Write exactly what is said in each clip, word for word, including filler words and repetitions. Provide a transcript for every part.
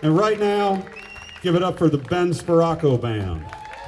And right now, give it up for the Ben Sparaco Band.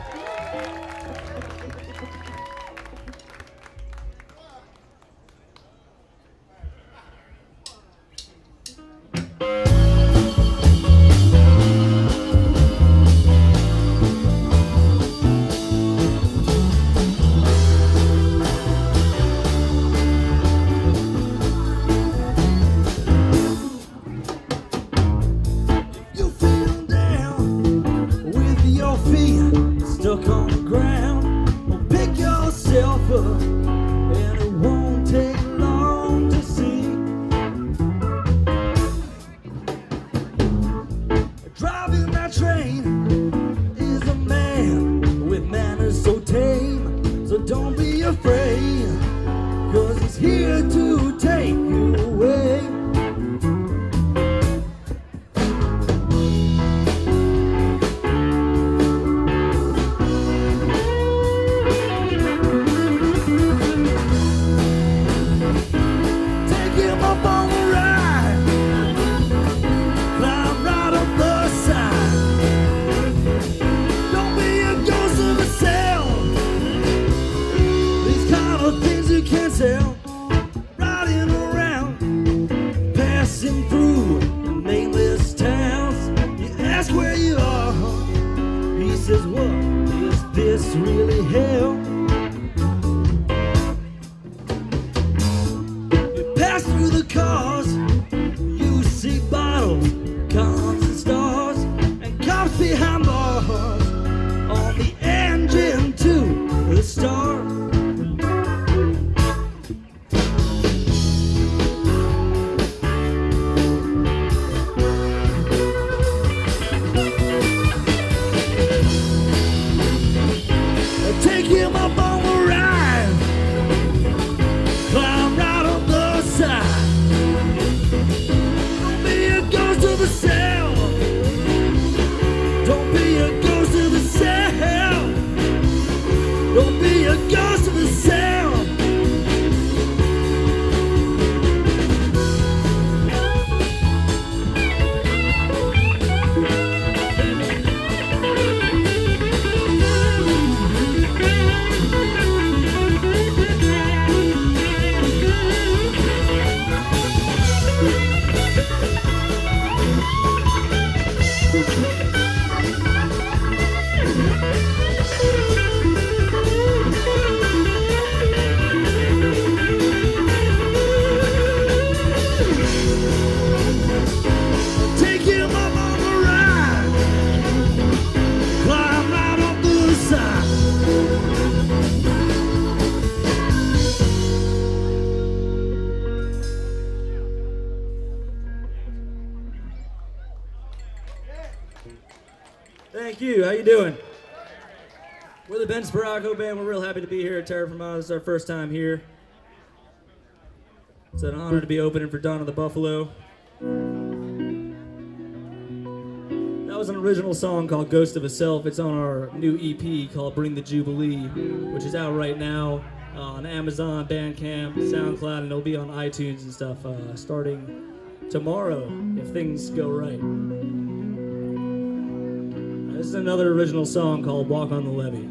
Thank you. How you doing? We're the Ben Sparaco Band. We're real happy to be here at Terra Fermata. It's our first time here. It's an honor to be opening for Donna the Buffalo. That was an original song called Ghost of a Self. It's on our new E P called Bring the Jubilee, which is out right now uh, on Amazon, Bandcamp, SoundCloud, and it'll be on iTunes and stuff uh, starting tomorrow if things go right. This is another original song called Walk on the Levee.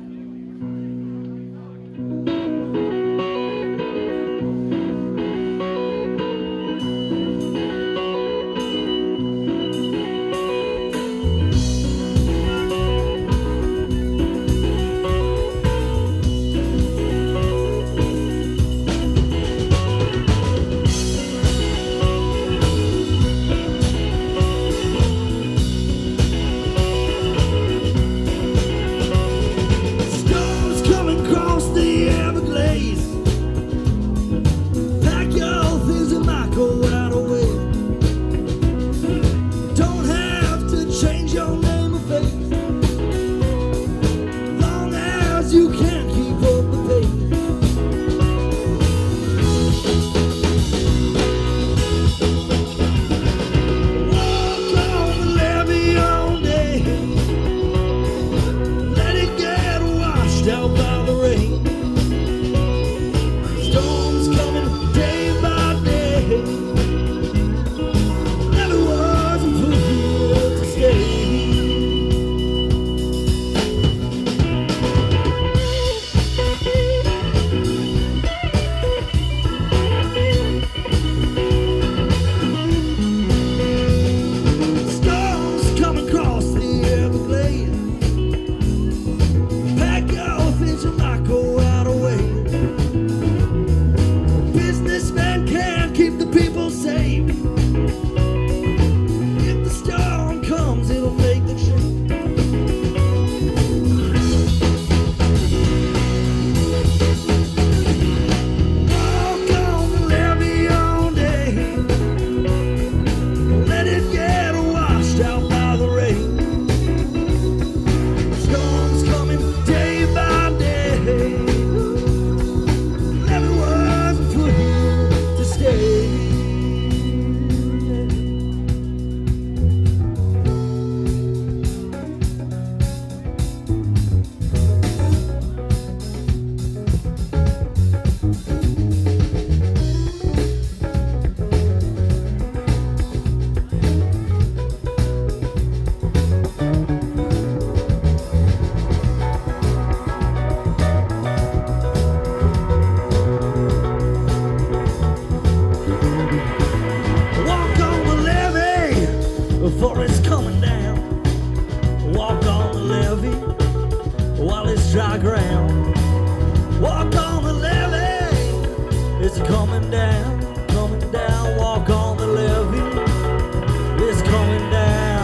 for it's coming down. Walk on the levee while it's dry ground. Walk on the levee, it's coming down, coming down. Walk on the levee, it's coming down.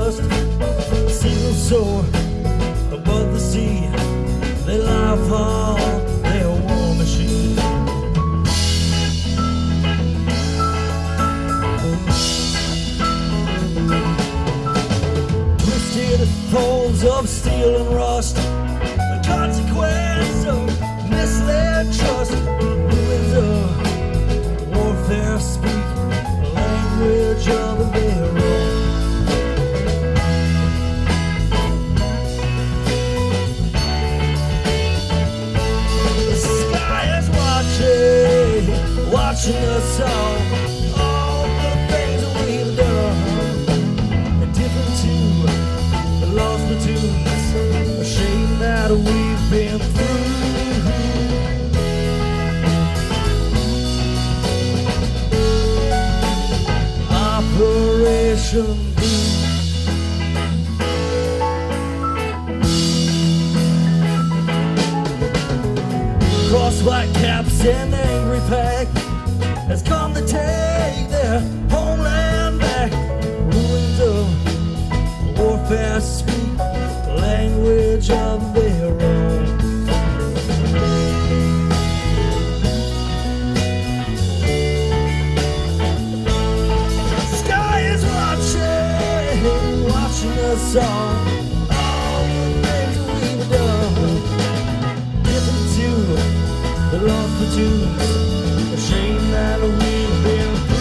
dust. Seagulls soar above the sea. They lie upon their war machine. Twisted poles of steel and rust, the consequence of misled trust. Ruins of warfare speak a language of their own. The sky is watching, watching us all, all the things that we've done. And different too, the lost platoons, a shame that we've been through. Operation Blue. Cross white caps and angry pack has come to take their homeland back. Ruins of warfare speak the language of their own. Sky is watching, watching us all, all the things that we've done. Different too, the lost platoons, a shame that we've been through.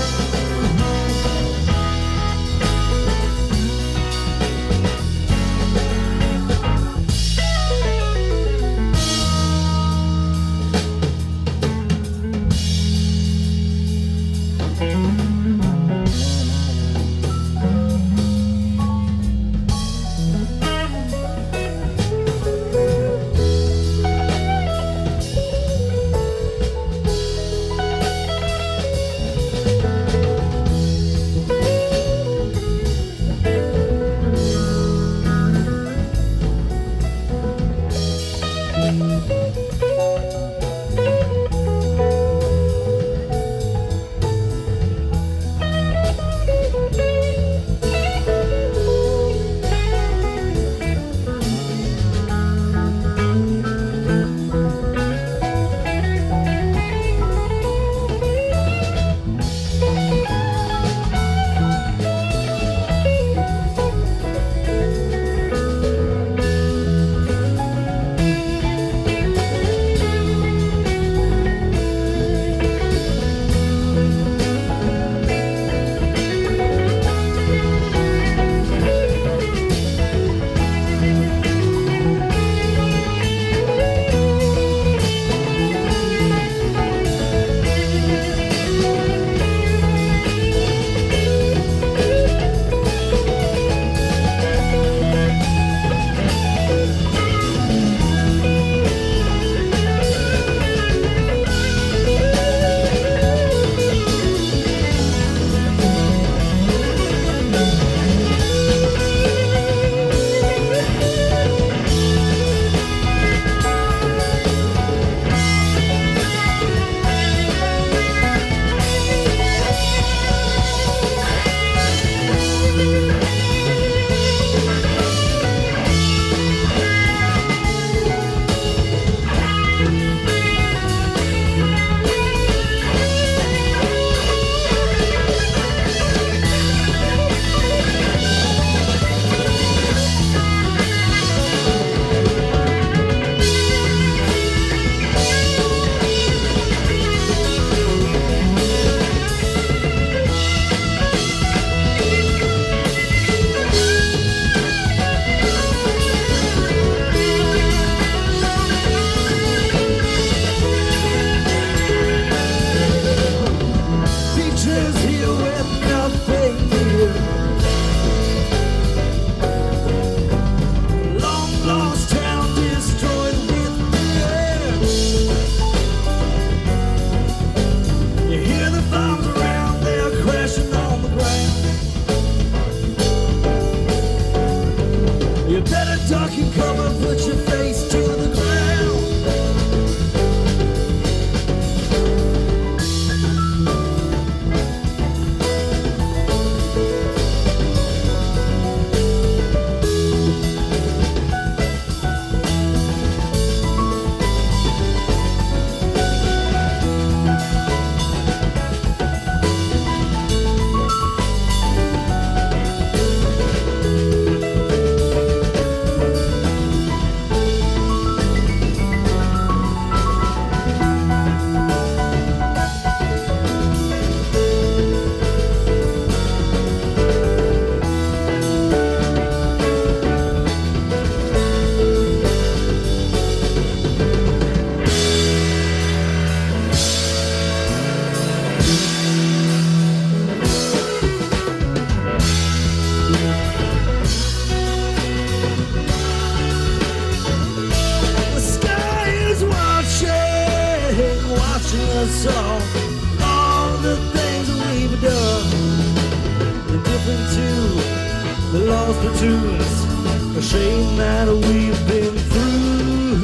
us all, all the things that we've done. They're different too, the lost platoons, a shame that we've been through.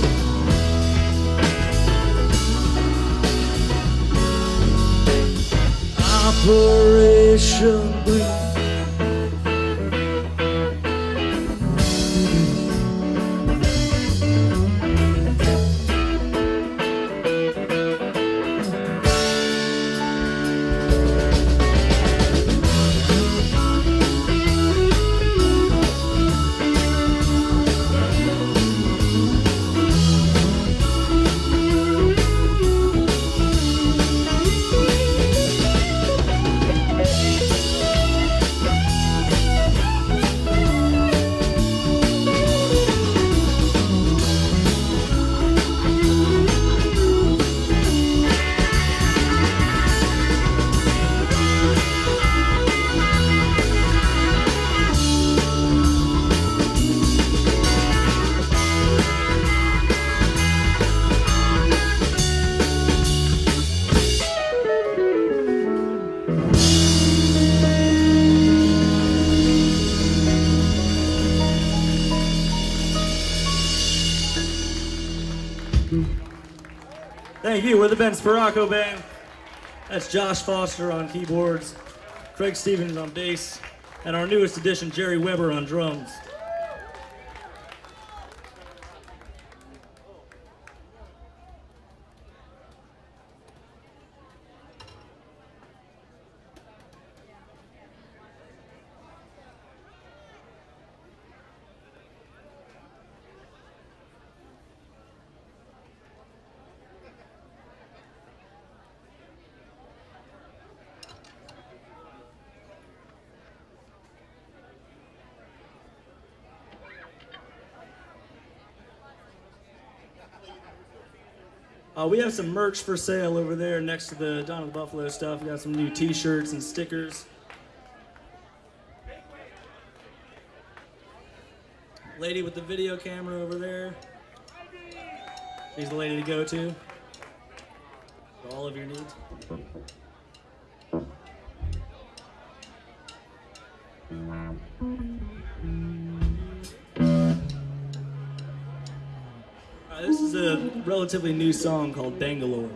Operation Blue. Thank you. We're the Ben Sparaco Band. That's Josh Foster on keyboards, Craig Stevens on bass, and our newest addition, Jerry Weber on drums. Uh, we have some merch for sale over there next to the Donna the Buffalo stuff. We got some new t-shirts and stickers. Lady with the video camera over there. She's the lady to go to for all of your needs. Uh, this is a relatively new song called Bangalore.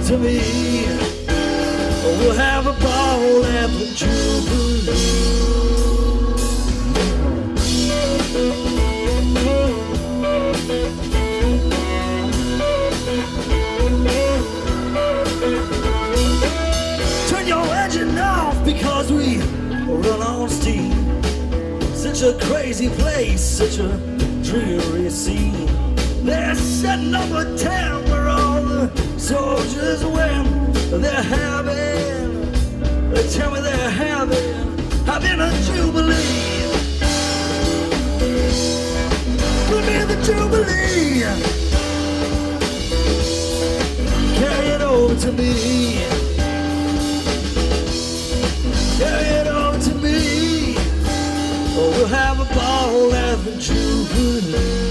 to me. We'll have a ball at the Jubilee. Turn your engine off because we run on steam. Such a crazy place, such a dreary scene. They're setting up a town where all the soldiers win. They're having, they tell me they're having, having a jubilee. We'll be the jubilee. Carry it over to me. Carry it over to me. Oh, we'll have a ball at the jubilee.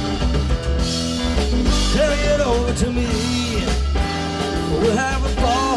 To me, we'll have a ball.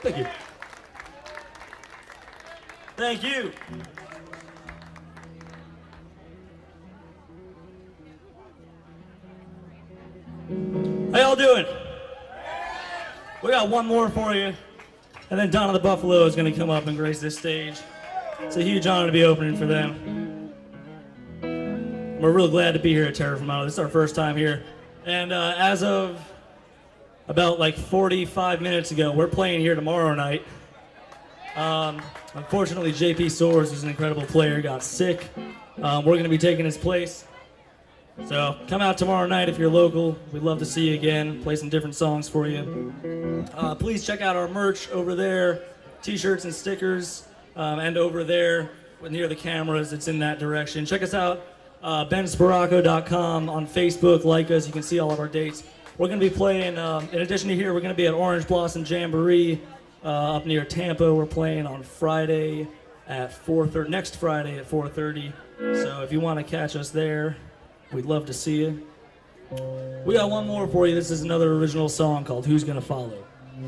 Thank you. Thank you. How y'all doing? We got one more for you, and then Donna the Buffalo is going to come up and grace this stage. It's a huge honor to be opening for them. We're real glad to be here at Terra Fermata. This is our first time here, and uh, as of about like forty-five minutes ago, we're playing here tomorrow night. Um, unfortunately, J P Soares, who's an incredible player, got sick. Um, we're going to be taking his place. So come out tomorrow night if you're local. We'd love to see you again, play some different songs for you. Uh, please check out our merch over there, t-shirts and stickers, um, and over there near the cameras, it's in that direction. Check us out, uh, ben sparaco dot com on Facebook, like us, you can see all of our dates. We're going to be playing, um, in addition to here, we're going to be at Orange Blossom Jamboree uh, up near Tampa. We're playing on Friday at four thirty, next Friday at four thirty. So if you want to catch us there, we'd love to see you. We got one more for you. This is another original song called Who's Gonna Follow.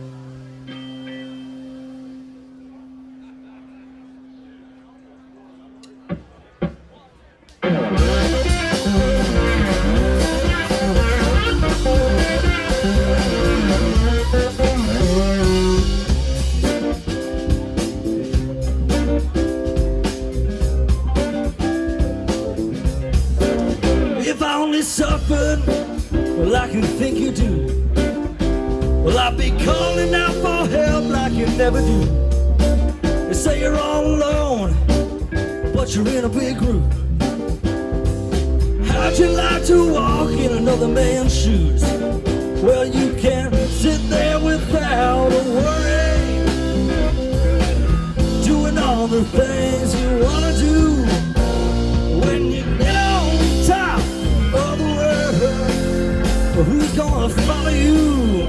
Suffered, well, I can think you do. Well, I'll be calling out for help like you never do. They say you're all alone, but you're in a big group. How'd you like to walk in another man's shoes? Well, you can sit there without a worry, doing all the things you wanna do. When you get on top of the world, well, who's gonna follow you?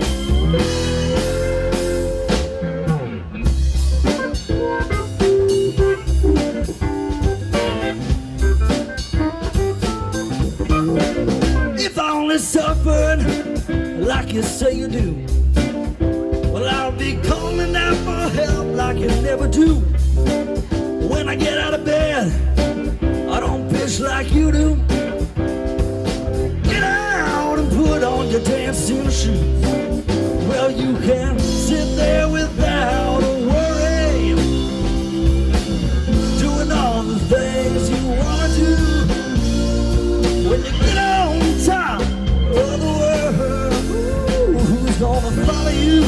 If I only suffered like you say you do, well, I'll be calling out for help like you never do. When I get out of bed, I don't pitch like you do. Get out and put on your dancing shoes. Well, you can sit there without a worry, doing all the things you wanna do. When you get on top of the world, ooh, who's gonna follow you?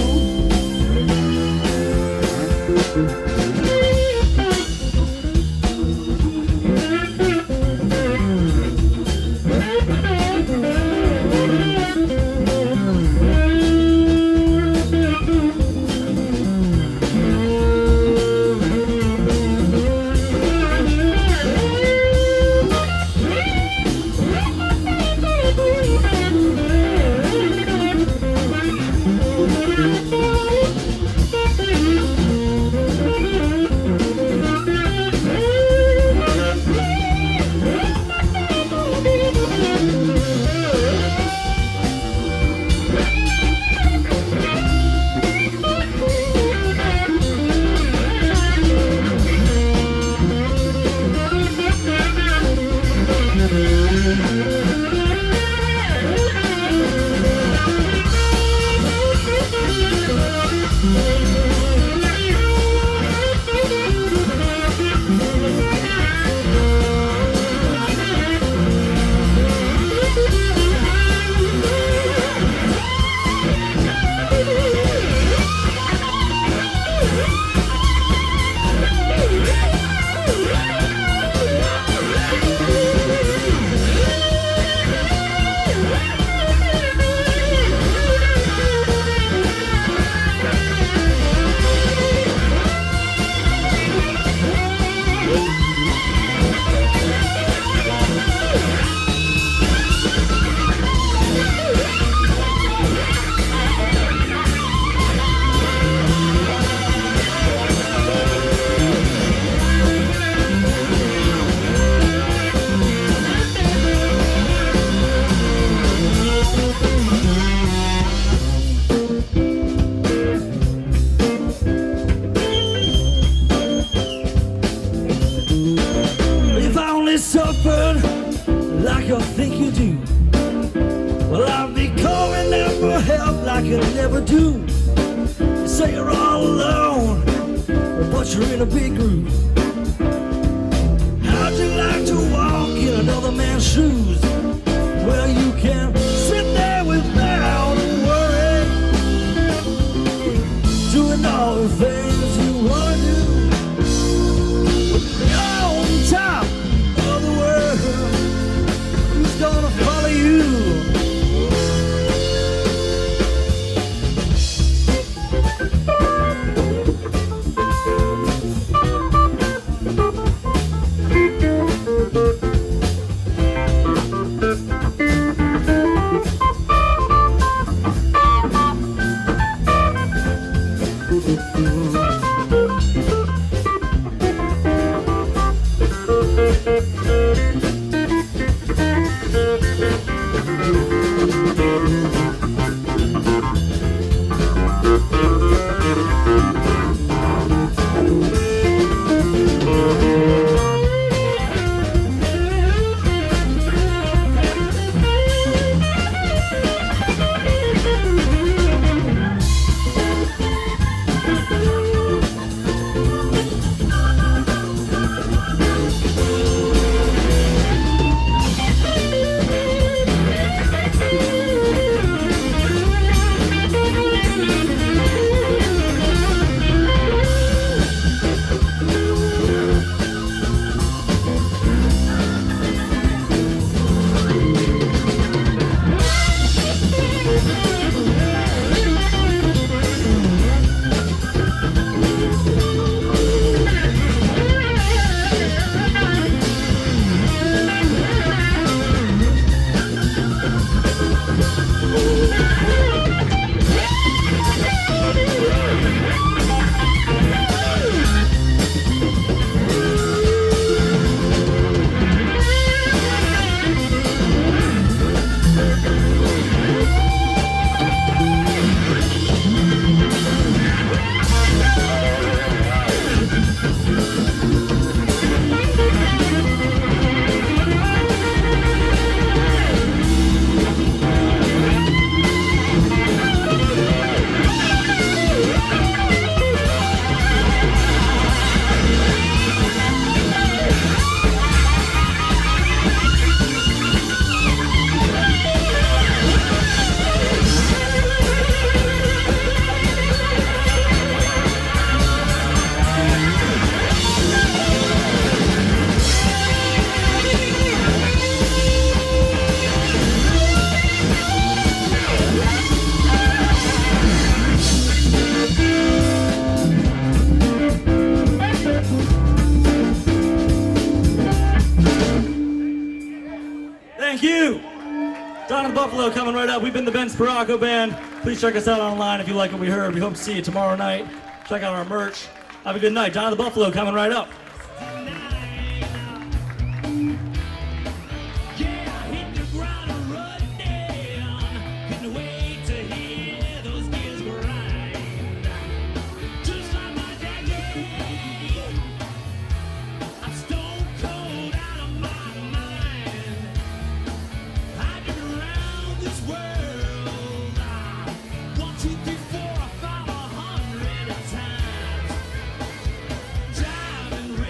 I'll be calling out for help like I never do. You say you're all alone, but you're in a big group. How'd you like to walk in another man's shoes? Well, you can sit there without a worry, doing all the things you want to do. You're on top of the world, who's gonna follow you? Donna the Buffalo coming right up. We've been the Ben Sparaco Band. Please check us out online if you like what we heard. We hope to see you tomorrow night. Check out our merch. Have a good night. Donna the Buffalo coming right up. Driving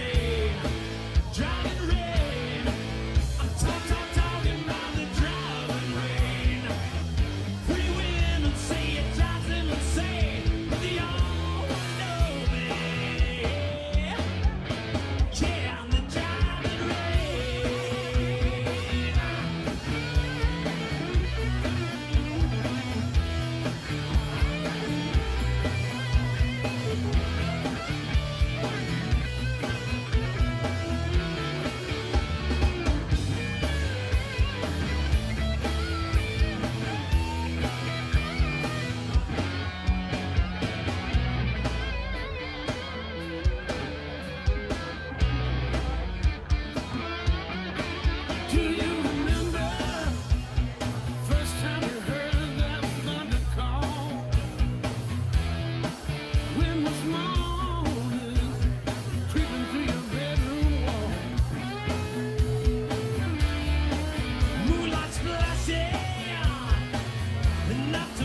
knocked